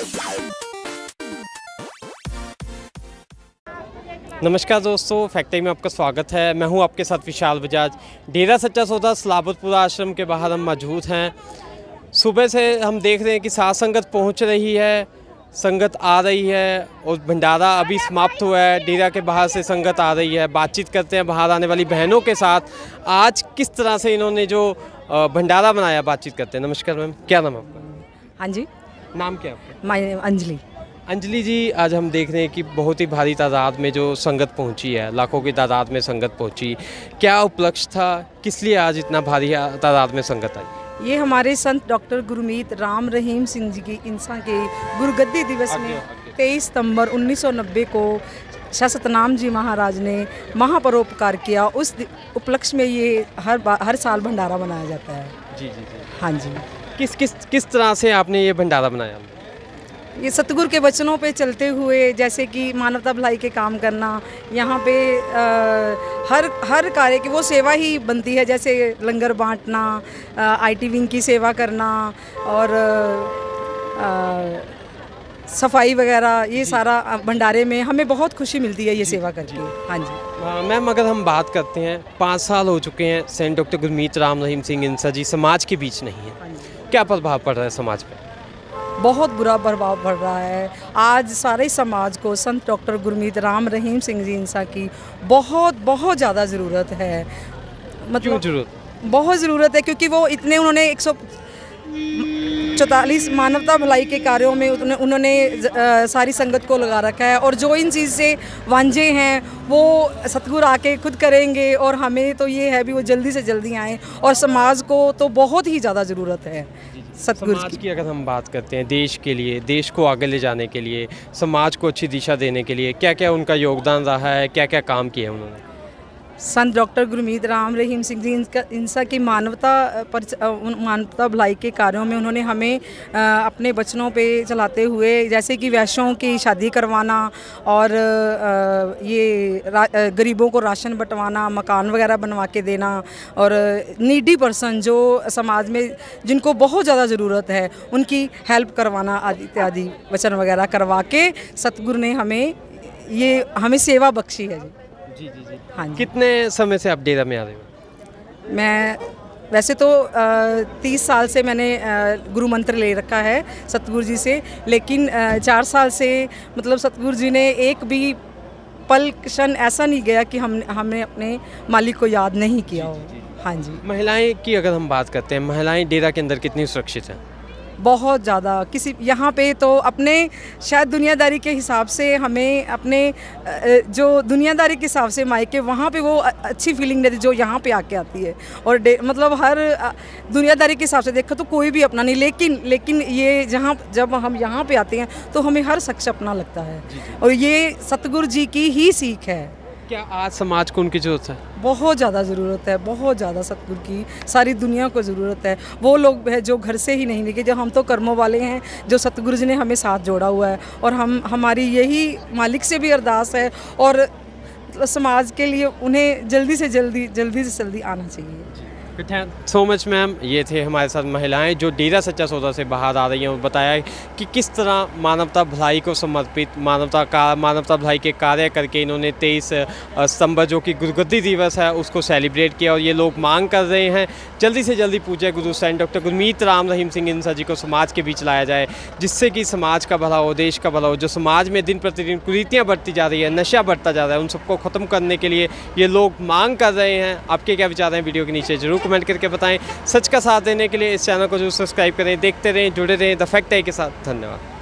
नमस्कार दोस्तों, fact time में आपका स्वागत है। मैं हूं आपके साथ विशाल बजाज। डेरा सच्चा सौदा सलाबतपुरा आश्रम के बाहर हम मौजूद हैं। सुबह से हम देख रहे हैं कि साथ संगत पहुंच रही है, संगत आ रही है और भंडारा अभी समाप्त हुआ है। डेरा के बाहर से संगत आ रही है। बातचीत करते हैं बाहर आने वाली बहनों के साथ, आज किस तरह से इन्होंने जो भंडारा बनाया, बातचीत करते हैं। नमस्कार मैम, क्या नाम है आपका? हाँ जी, नाम क्या है आपका? माय अंजलि। अंजलि जी, आज हम देख रहे हैं कि बहुत ही भारी तादाद में जो संगत पहुंची है, लाखों की तादाद में संगत पहुंची। क्या उपलक्ष्य था, किस लिए आज इतना भारी तादाद में संगत आई? ये हमारे संत डॉक्टर गुरमीत राम रहीम सिंह जी की इंसा के गुरुगद्दी दिवस में 23 सितंबर 1990 को शाह सतनाम जी महाराज ने महापरोपकार किया। उस उपलक्ष्य में ये हर साल भंडारा बनाया जाता है। जी जी जी। हाँ जी। किस तरह से आपने ये भंडारा बनाया? ये सतगुरु के वचनों पे चलते हुए, जैसे कि मानवता भलाई के काम करना, यहाँ पे हर कार्य की वो सेवा ही बनती है, जैसे लंगर बांटना, आईटी विंग की सेवा करना और सफाई वगैरह, ये सारा भंडारे में हमें बहुत खुशी मिलती है ये सेवा करके। हाँ जी मैम, अगर हम बात करते हैं, 5 साल हो चुके हैं सेंट डॉक्टर गुरमीत राम रहीम सिंह इंसा जी समाज के बीच नहीं है, क्या प्रभाव पड़ रहा है समाज पर? बहुत बुरा प्रभाव पड़ रहा है। आज सारे समाज को संत डॉक्टर गुरमीत राम रहीम सिंह जी इंसा की बहुत ज़्यादा ज़रूरत है। मतलब ज़रूरत बहुत ज़रूरत है, क्योंकि वो इतने उन्होंने 144 मानवता भलाई के कार्यों में उन्होंने सारी संगत को लगा रखा है। और जो इन चीज़ से वांझे हैं वो सतगुरु आके खुद करेंगे, और हमें तो ये है भी वो जल्दी से जल्दी आएँ। और समाज को तो बहुत ही ज़्यादा ज़रूरत है सतगुरु की। अगर हम बात करते हैं देश के लिए, देश को आगे ले जाने के लिए, समाज को अच्छी दिशा देने के लिए क्या क्या उनका योगदान रहा है, क्या क्या काम किए उन्होंने? संत डॉक्टर गुरमीत राम रहीम सिंह जी इंसा की मानवता भलाई के कार्यों में उन्होंने हमें अपने बचनों पे चलाते हुए, जैसे कि वैश्यों की शादी करवाना और ये गरीबों को राशन बंटवाना, मकान वगैरह बनवा के देना, और नीडी पर्सन जो समाज में जिनको बहुत ज़्यादा ज़रूरत है उनकी हेल्प करवाना आदि इत्यादि वचन वगैरह करवा के सतगुरु ने हमें सेवा बख्शी है जी। जी जी जी। हाँ जी। कितने समय से आप डेरा में आ रहे हो? मैं वैसे तो 30 साल से मैंने गुरु मंत्र ले रखा है सतगुरु जी से, लेकिन 4 साल से मतलब सतगुरु जी ने एक भी पल क्षण ऐसा नहीं गया कि हमने अपने मालिक को याद नहीं किया हो। हाँ जी। महिलाएं की अगर हम बात करते हैं, महिलाएं डेरा के अंदर कितनी सुरक्षित हैं? बहुत ज़्यादा। यहाँ पे तो अपने शायद दुनियादारी के हिसाब से हमें अपने जो दुनियादारी के हिसाब से मायके, वहाँ पे वो अच्छी फीलिंग रहती जो यहाँ पे आके आती है। और मतलब हर दुनियादारी के हिसाब से देखो तो कोई भी अपना नहीं, लेकिन ये जब हम यहाँ पे आते हैं तो हमें हर शख्स अपना लगता है। और ये सतगुरु जी की ही सीख है। क्या आज समाज को उनकी ज़रूरत है? बहुत ज़्यादा ज़रूरत है, बहुत ज़्यादा सतगुरु की सारी दुनिया को ज़रूरत है। वो लोग हैं जो घर से ही नहीं निकले, जो हम तो कर्मों वाले हैं, जो सतगुरु जी ने हमें साथ जोड़ा हुआ है। और हमारी यही मालिक से भी अरदास है, और समाज के लिए उन्हें जल्दी से जल्दी आना चाहिए। Thank so much ma'am. ये थे हमारे साथ महिलाएं जो डेरा सच्चा सौदा से बाहर आ रही हैं और बताया कि किस तरह मानवता भलाई को समर्पित, मानवता भलाई के कार्य करके इन्होंने 23 सितंबर जो कि गुरुगद्दी दिवस है उसको सेलिब्रेट किया। और ये लोग मांग कर रहे हैं जल्दी से जल्दी पूज्य गुरु सेंट डॉक्टर गुरमीत राम रहीम सिंह इंसा जी को समाज के बीच लाया जाए, जिससे कि समाज का भला हो, देश का भला हो। जो समाज में दिन प्रतिदिन कुरीतियाँ बढ़ती जा रही है, नशा बढ़ता जा रहा है, उन सबको ख़त्म करने के लिए ये लोग मांग कर रहे हैं। आपके क्या विचार हैं वीडियो के नीचे जरूर कमेंट करके बताएं। सच का साथ देने के लिए इस चैनल को जरूर सब्सक्राइब करें। देखते रहें, जुड़े रहें द फैक्ट है के साथ। धन्यवाद।